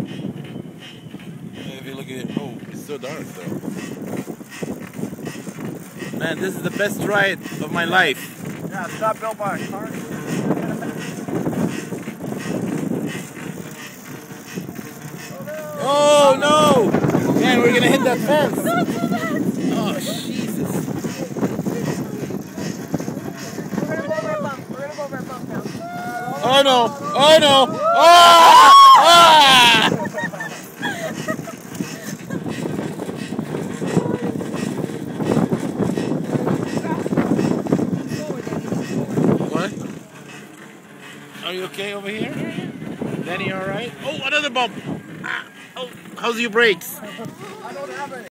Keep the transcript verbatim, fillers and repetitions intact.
If you look at it, oh, it's so dark though. Man, this is the best ride of my life. Yeah, it's not built by a car. Oh no! Man, we're gonna hit that fence. Oh, Jesus. We're gonna go over a bump. We're gonna go over a bump now. Oh no! Oh no! Ah! Ah! What? Are you okay over here? Danny, all right? Oh, another bump! Ah. Oh, how's your brakes? I don't have any.